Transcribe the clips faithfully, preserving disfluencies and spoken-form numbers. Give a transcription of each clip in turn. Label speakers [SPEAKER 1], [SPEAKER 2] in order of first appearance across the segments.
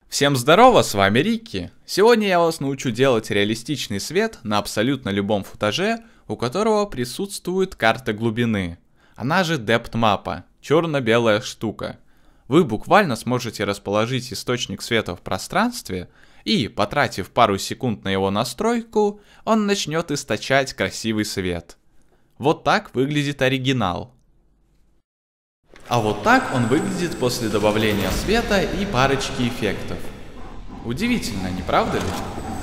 [SPEAKER 1] Всем здорово, с вами Рикки. Сегодня я вас научу делать реалистичный свет на абсолютно любом футаже, у которого присутствует карта глубины. Она же Depth мапа, черно-белая штука. Вы буквально сможете расположить источник света в пространстве, и, потратив пару секунд на его настройку, он начнет источать красивый свет. Вот так выглядит оригинал. А вот так он выглядит после добавления света и парочки эффектов. Удивительно, не правда ли?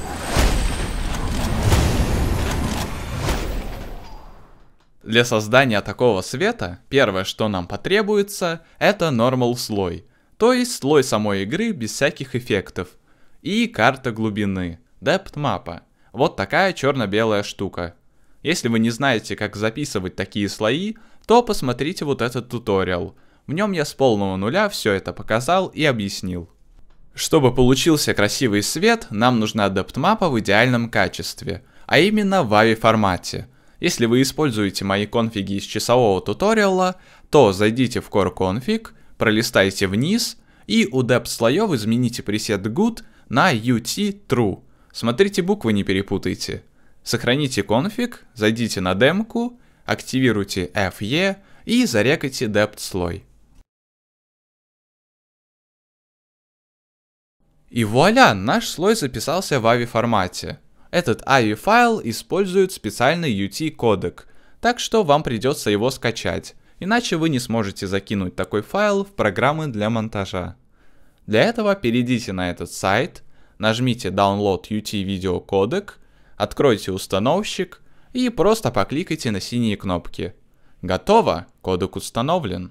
[SPEAKER 1] Для создания такого света, первое, что нам потребуется, это Normal слой, то есть слой самой игры без всяких эффектов, и карта глубины, Depth мапа, вот такая черно-белая штука. Если вы не знаете, как записывать такие слои, то посмотрите вот этот туториал. В нем я с полного нуля все это показал и объяснил. Чтобы получился красивый свет, нам нужна Depth мапа в идеальном качестве, а именно в эй ви формате. Если вы используете мои конфиги из часового туториала, то зайдите в Core Config, пролистайте вниз и у Depth слоев измените пресет Good на ю ти True. Смотрите, буквы не перепутайте. Сохраните конфиг, зайдите на демку, активируйте эф и и зарекайте Depth слой. И вуаля, наш слой записался в эй ви формате. Этот эй ви файл использует специальный ю ти кодек, так что вам придется его скачать, иначе вы не сможете закинуть такой файл в программы для монтажа. Для этого перейдите на этот сайт, нажмите Download ю ти Video Codec, откройте установщик и просто покликайте на синие кнопки. Готово, кодек установлен.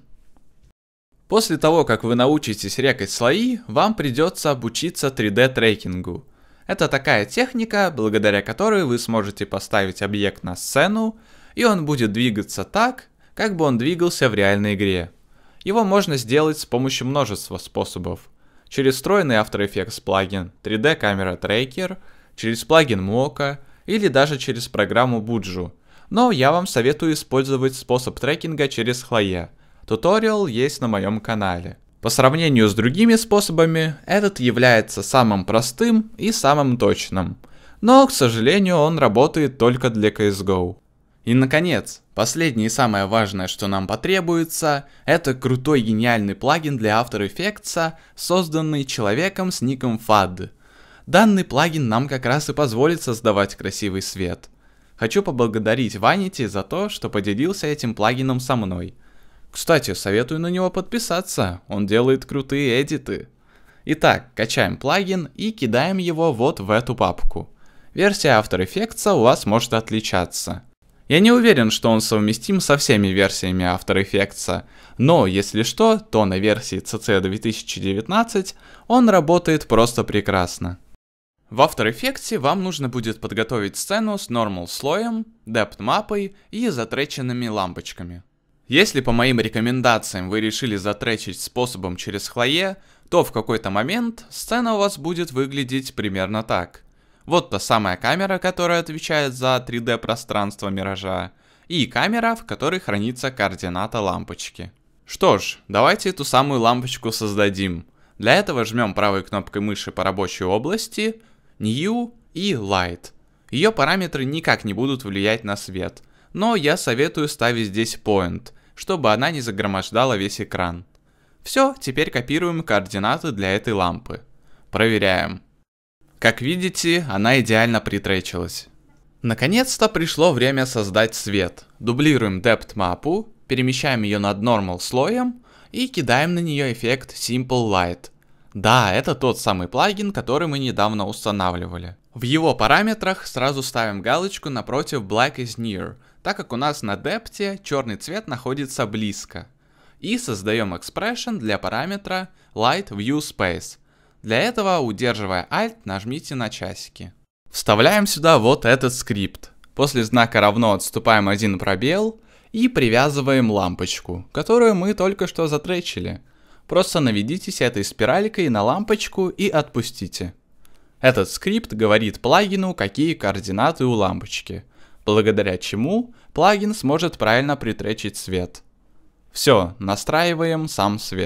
[SPEAKER 1] После того, как вы научитесь рекать слои, вам придется обучиться три дэ трекингу. Это такая техника, благодаря которой вы сможете поставить объект на сцену, и он будет двигаться так, как бы он двигался в реальной игре. Его можно сделать с помощью множества способов. Через встроенный After Effects плагин три дэ Camera Tracker, через плагин Mocha или даже через программу Buju. Но я вам советую использовать способ трекинга через слои. Туториал есть на моем канале. По сравнению с другими способами, этот является самым простым и самым точным. Но, к сожалению, он работает только для си эс го. И наконец, последнее и самое важное, что нам потребуется, это крутой гениальный плагин для After Effects, созданный человеком с ником фад. Данный плагин нам как раз и позволит создавать красивый свет. Хочу поблагодарить Vanity за то, что поделился этим плагином со мной. Кстати, советую на него подписаться, он делает крутые эдиты. Итак, качаем плагин и кидаем его вот в эту папку. Версия After Effects у вас может отличаться. Я не уверен, что он совместим со всеми версиями After Effects, но если что, то на версии си си две тысячи девятнадцать он работает просто прекрасно. В After Effects вам нужно будет подготовить сцену с Normal слоем, Depth мапой и затреченными лампочками. Если по моим рекомендациям вы решили затречить способом через слои, то в какой-то момент сцена у вас будет выглядеть примерно так. Вот та самая камера, которая отвечает за три дэ пространство миража, и камера, в которой хранится координата лампочки. Что ж, давайте эту самую лампочку создадим. Для этого жмем правой кнопкой мыши по рабочей области, New и Light. Ее параметры никак не будут влиять на свет, но я советую ставить здесь Point, чтобы она не загромождала весь экран. Все, теперь копируем координаты для этой лампы. Проверяем. Как видите, она идеально притречилась. Наконец-то пришло время создать свет. Дублируем Depth мапу, перемещаем ее над Normal слоем и кидаем на нее эффект Simple Light. Да, это тот самый плагин, который мы недавно устанавливали. В его параметрах сразу ставим галочку напротив Black is Near, так как у нас на Depth черный цвет находится близко. И создаем expression для параметра Light View Space. Для этого, удерживая Alt, нажмите на часики. Вставляем сюда вот этот скрипт. После знака равно отступаем один пробел и привязываем лампочку, которую мы только что затречили. Просто наведитесь этой спиралькой на лампочку и отпустите. Этот скрипт говорит плагину, какие координаты у лампочки, благодаря чему плагин сможет правильно притречить свет. Все, настраиваем сам свет.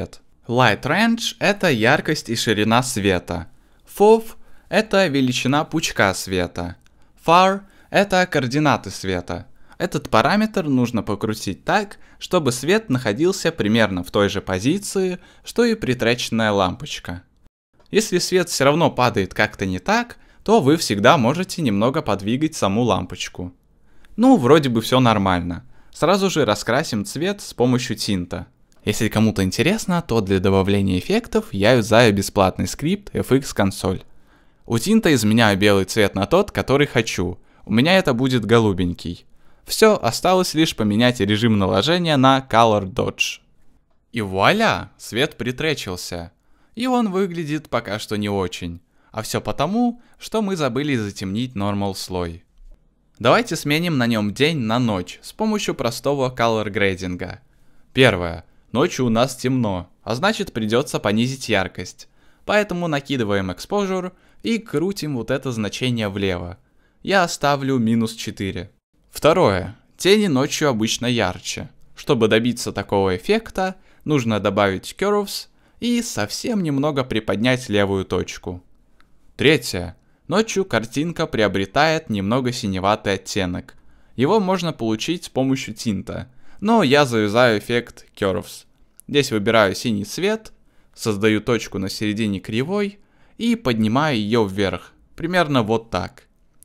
[SPEAKER 1] Light range — это яркость и ширина света. Fov — это величина пучка света. Far — это координаты света. Этот параметр нужно покрутить так, чтобы свет находился примерно в той же позиции, что и притреченная лампочка. Если свет все равно падает как-то не так, то вы всегда можете немного подвигать саму лампочку. Ну, вроде бы все нормально. Сразу же раскрасим цвет с помощью тинта. Если кому-то интересно, то для добавления эффектов я юзаю бесплатный скрипт эф икс консоль. У тинта изменяю белый цвет на тот, который хочу. У меня это будет голубенький. Все, осталось лишь поменять режим наложения на Color Dodge. И вуаля, свет притречился. И он выглядит пока что не очень. А все потому, что мы забыли затемнить Normal слой. Давайте сменим на нем день на ночь с помощью простого Color грейдинга. Первое. Ночью у нас темно, а значит придется понизить яркость. Поэтому накидываем Exposure и крутим вот это значение влево. Я оставлю минус четыре. Второе. Тени ночью обычно ярче. Чтобы добиться такого эффекта, нужно добавить Curves и совсем немного приподнять левую точку. Третье. Ночью картинка приобретает немного синеватый оттенок. Его можно получить с помощью тинта, но я завязаю эффект Curves. Здесь выбираю синий цвет, создаю точку на середине кривой и поднимаю ее вверх, примерно вот так.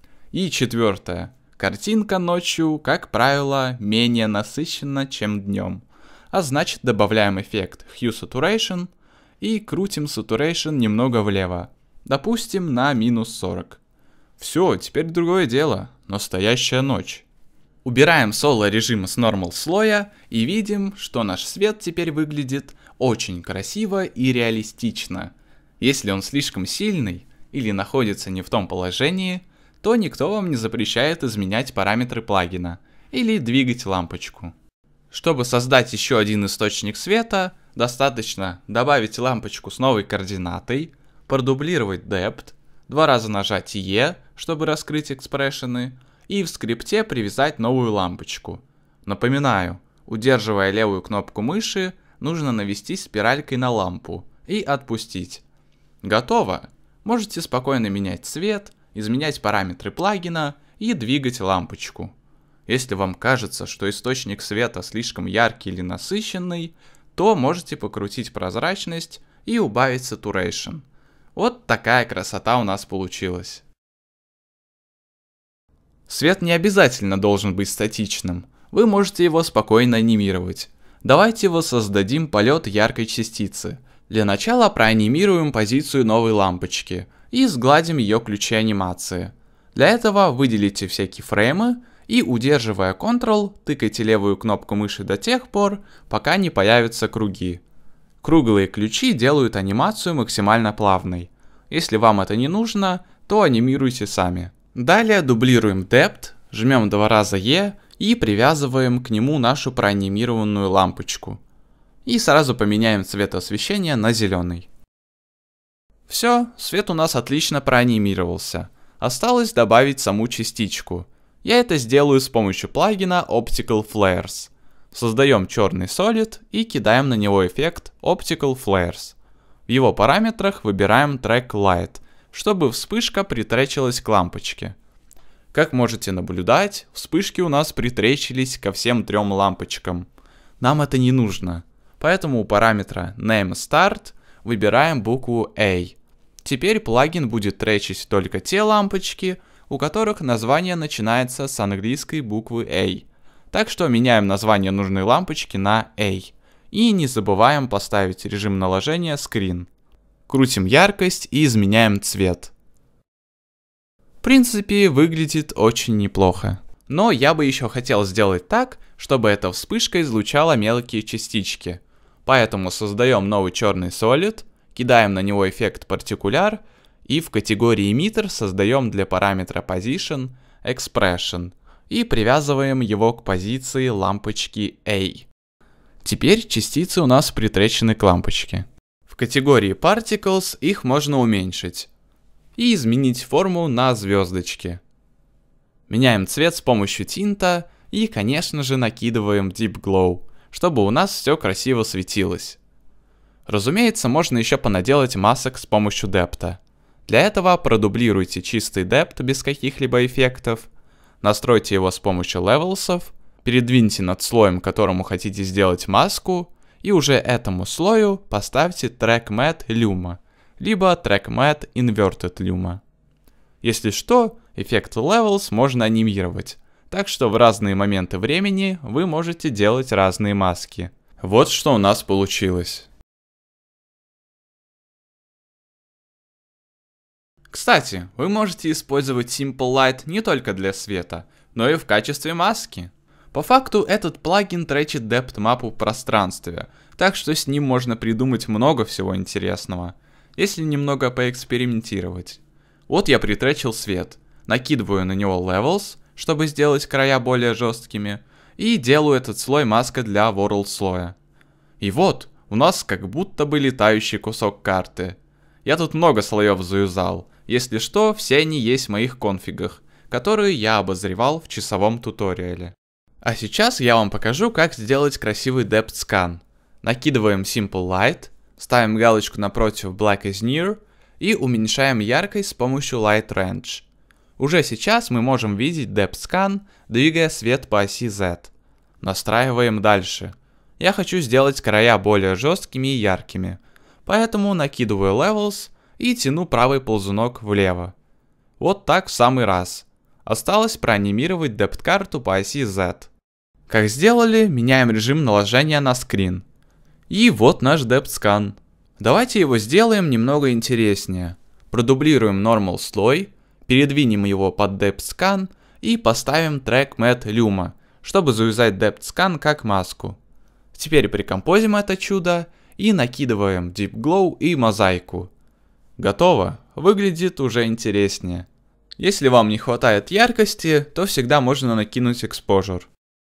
[SPEAKER 1] И четвертое. Картинка ночью, как правило, менее насыщенна, чем днем. А значит, добавляем эффект Hue Saturation и крутим Saturation немного влево. Допустим, на минус сорок. Все, теперь другое дело. Настоящая ночь. Убираем соло режим с Normal слоя и видим, что наш свет теперь выглядит очень красиво и реалистично. Если он слишком сильный или находится не в том положении, то никто вам не запрещает изменять параметры плагина или двигать лампочку. Чтобы создать еще один источник света, достаточно добавить лампочку с новой координатой, продублировать Depth, два раза нажать E, чтобы раскрыть экспрессионы, и в скрипте привязать новую лампочку. Напоминаю, удерживая левую кнопку мыши, нужно навести спиралькой на лампу и отпустить. Готово! Можете спокойно менять цвет, изменять параметры плагина и двигать лампочку. Если вам кажется, что источник света слишком яркий или насыщенный, то можете покрутить прозрачность и убавить Saturation. Вот такая красота у нас получилась. Свет не обязательно должен быть статичным. Вы можете его спокойно анимировать. Давайте воссоздадим полет яркой частицы. Для начала проанимируем позицию новой лампочки и сгладим ее ключи анимации. Для этого выделите все кейфреймы и, удерживая Ctrl, тыкайте левую кнопку мыши до тех пор, пока не появятся круги. Круглые ключи делают анимацию максимально плавной. Если вам это не нужно, то анимируйте сами. Далее дублируем Depth, жмем два раза E и привязываем к нему нашу проанимированную лампочку. И сразу поменяем цвет освещения на зеленый. Все, свет у нас отлично проанимировался. Осталось добавить саму частичку. Я это сделаю с помощью плагина Optical Flares. Создаем черный Solid и кидаем на него эффект Optical Flares. В его параметрах выбираем Track Light, чтобы вспышка притречилась к лампочке. Как можете наблюдать, вспышки у нас притречились ко всем трем лампочкам. Нам это не нужно, поэтому у параметра NameStart выбираем букву A. Теперь плагин будет тречить только те лампочки, у которых название начинается с английской буквы A. Так что меняем название нужной лампочки на A. И не забываем поставить режим наложения Screen. Крутим яркость и изменяем цвет. В принципе, выглядит очень неплохо. Но я бы еще хотел сделать так, чтобы эта вспышка излучала мелкие частички. Поэтому создаем новый черный Solid, кидаем на него эффект Particular и в категории Emitter создаем для параметра Position Expression и привязываем его к позиции лампочки A. Теперь частицы у нас притречены к лампочке. В категории Particles их можно уменьшить и изменить форму на звездочки. Меняем цвет с помощью тинта и, конечно же, накидываем Deep Glow, чтобы у нас все красиво светилось. Разумеется, можно еще понаделать масок с помощью депта. Для этого продублируйте чистый депт без каких-либо эффектов, настройте его с помощью левелсов, передвиньте над слоем, которому хотите сделать маску, и уже этому слою поставьте Track Matte Luma, либо Track Matte Inverted Luma. Если что, эффект Levels можно анимировать, так что в разные моменты времени вы можете делать разные маски. Вот что у нас получилось. Кстати, вы можете использовать Simple Light не только для света, но и в качестве маски. По факту этот плагин тречит Depth мапу в пространстве, так что с ним можно придумать много всего интересного, если немного поэкспериментировать. Вот я притречил свет, накидываю на него Levels, чтобы сделать края более жесткими, и делаю этот слой маской для World слоя. И вот, у нас как будто бы летающий кусок карты. Я тут много слоев заюзал. Если что, все они есть в моих конфигах, которые я обозревал в часовом туториале. А сейчас я вам покажу, как сделать красивый Depth Scan. Накидываем Simple Light, ставим галочку напротив Black is Near и уменьшаем яркость с помощью Light Range. Уже сейчас мы можем видеть Depth Scan, двигая свет по оси Z. Настраиваем дальше. Я хочу сделать края более жесткими и яркими, поэтому накидываю Levels и тяну правый ползунок влево. Вот так в самый раз. Осталось проанимировать Depth карту по оси Z. Как сделали, меняем режим наложения на скрин. И вот наш Depth Scan. Давайте его сделаем немного интереснее. Продублируем Normal слой, передвинем его под Depth Scan и поставим Track Matte Luma, чтобы завязать Depth Scan как маску. Теперь прикомпозим это чудо и накидываем Deep Glow и мозаику. Готово, выглядит уже интереснее. Если вам не хватает яркости, то всегда можно накинуть Exposure.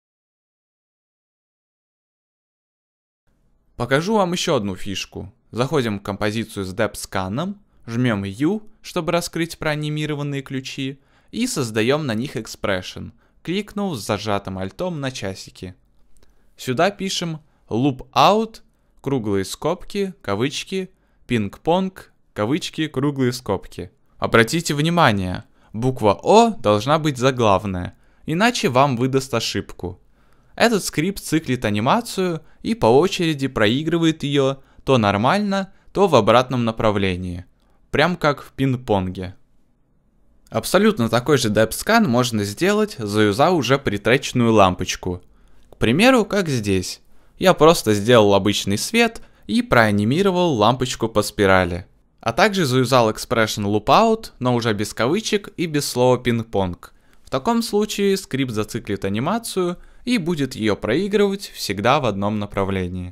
[SPEAKER 1] Покажу вам еще одну фишку. Заходим в композицию с Depth Scan, жмем U, чтобы раскрыть проанимированные ключи, и создаем на них Expression, кликнув с зажатым альтом на часики. Сюда пишем Loop Out, круглые скобки, кавычки, Ping-Pong, кавычки, круглые скобки. Обратите внимание, буква О должна быть заглавная, иначе вам выдаст ошибку. Этот скрипт циклит анимацию и по очереди проигрывает ее то нормально, то в обратном направлении. Прям как в пинг-понге. Абсолютно такой же Depth Scan можно сделать, заюзав уже притреченную лампочку. К примеру, как здесь. Я просто сделал обычный свет и проанимировал лампочку по спирали. А также заюзал Expression Loop Out, но уже без кавычек и без слова пинг-понг. В таком случае скрипт зациклит анимацию и будет ее проигрывать всегда в одном направлении.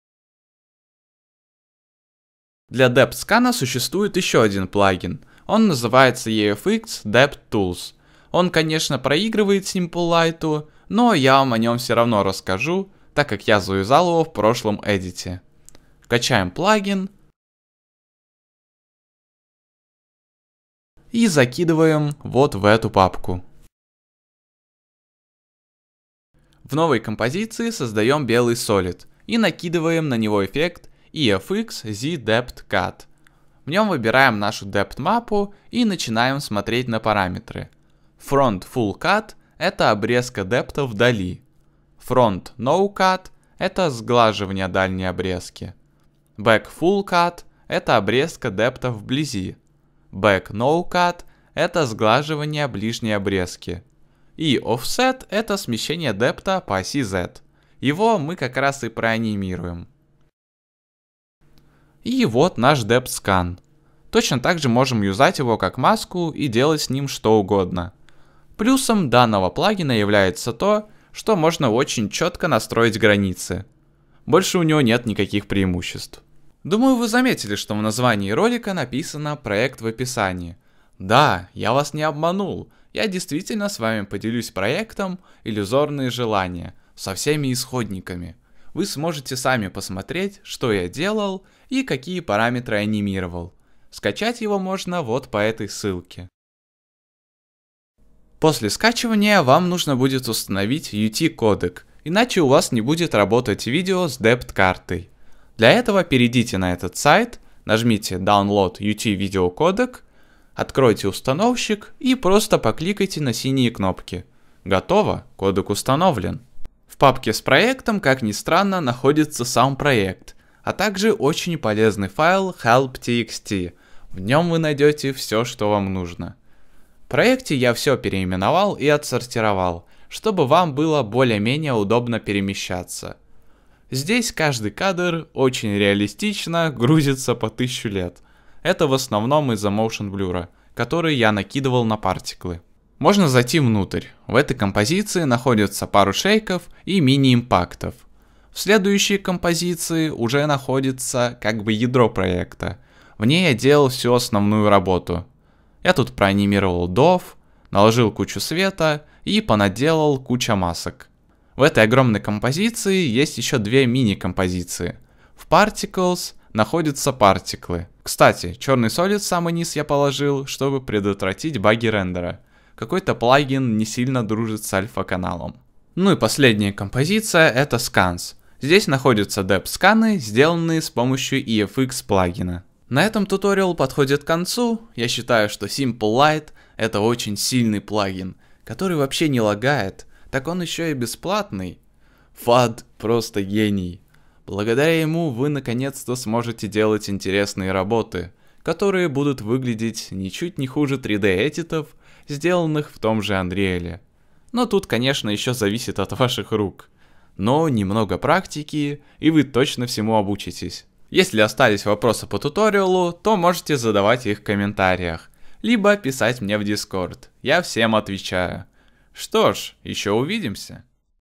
[SPEAKER 1] Для Depth Scan существует еще один плагин. Он называется и эф икс Depth Tools. Он, конечно, проигрывает Simple Light, но я вам о нем все равно расскажу, так как я заюзал его в прошлом эдите. Качаем плагин. И закидываем вот в эту папку. В новой композиции создаем белый Solid и накидываем на него эффект и эф икс Z Depth Cut. В нем выбираем нашу Depth мапу и начинаем смотреть на параметры. Front Full Cut – это обрезка депта вдали. Front No Cut – это сглаживание дальней обрезки. Back Full Cut – это обрезка депта вблизи. Back No Cut – это сглаживание ближней обрезки. И Offset – это смещение депта по оси Z. Его мы как раз и проанимируем. И вот наш Depth Scan. Точно так же можем юзать его как маску и делать с ним что угодно. Плюсом данного плагина является то, что можно очень четко настроить границы. Больше у него нет никаких преимуществ. Думаю, вы заметили, что в названии ролика написано «Проект в описании». Да, я вас не обманул. Я действительно с вами поделюсь проектом «Иллюзорные желания» со всеми исходниками. Вы сможете сами посмотреть, что я делал и какие параметры анимировал. Скачать его можно вот по этой ссылке. После скачивания вам нужно будет установить ю ти кодек, иначе у вас не будет работать видео с Depth картой. Для этого перейдите на этот сайт, нажмите Download ю ти Video Codec, откройте установщик и просто покликайте на синие кнопки. Готово, кодек установлен. В папке с проектом, как ни странно, находится сам проект, а также очень полезный файл help.txt. В нем вы найдете все, что вам нужно. В проекте я все переименовал и отсортировал, чтобы вам было более-менее удобно перемещаться. Здесь каждый кадр очень реалистично грузится по тысячу лет. Это в основном из-за motion blur, который я накидывал на партиклы. Можно зайти внутрь. В этой композиции находится пару шейков и мини-импактов. В следующей композиции уже находится как бы ядро проекта. В ней я делал всю основную работу. Я тут проанимировал дов, наложил кучу света и понаделал кучу масок. В этой огромной композиции есть еще две мини-композиции. В Particles находятся партиклы. Кстати, черный solid в самый низ я положил, чтобы предотвратить баги рендера. Какой-то плагин не сильно дружит с альфа-каналом. Ну и последняя композиция — это Scans. Здесь находятся деп-сканы, сделанные с помощью и эф икс плагина. На этом туториал подходит к концу. Я считаю, что Simple Light — это очень сильный плагин, который вообще не лагает, так он еще и бесплатный. Фад просто гений. Благодаря ему вы наконец-то сможете делать интересные работы, которые будут выглядеть ничуть не хуже три дэ-эдитов, сделанных в том же Unreal. Но тут, конечно, еще зависит от ваших рук. Но немного практики, и вы точно всему обучитесь. Если остались вопросы по туториалу, то можете задавать их в комментариях, либо писать мне в Discord. Я всем отвечаю. Что ж, еще увидимся.